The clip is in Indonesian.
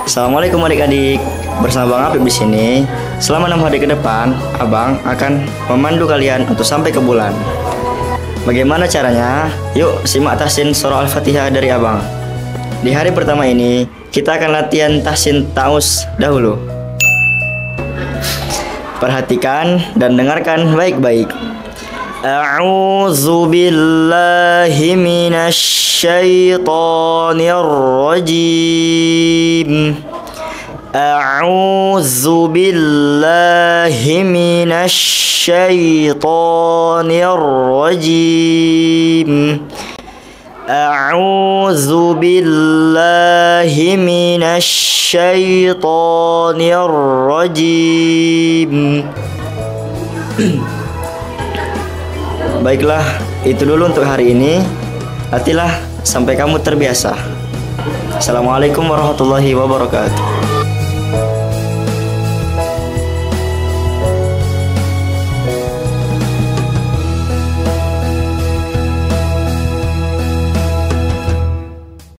Assalamualaikum adik-adik. Bersama Bang Apip di sini. Selama 6 hari ke depan, Abang akan memandu kalian untuk sampai ke bulan. Bagaimana caranya? Yuk simak tahsin surah Al-Fatihah dari Abang. Di hari pertama ini, kita akan latihan tahsin taus dahulu. Perhatikan dan dengarkan baik-baik. A'udzu billahi minasy syaithanir rajim. A'udzu billahi minasy syaithanir rajim. A'udzu billahi minasy syaithanir rajim. Baiklah, itu dulu untuk hari ini. Latihlah sampai kamu terbiasa. Assalamualaikum warahmatullahi wabarakatuh.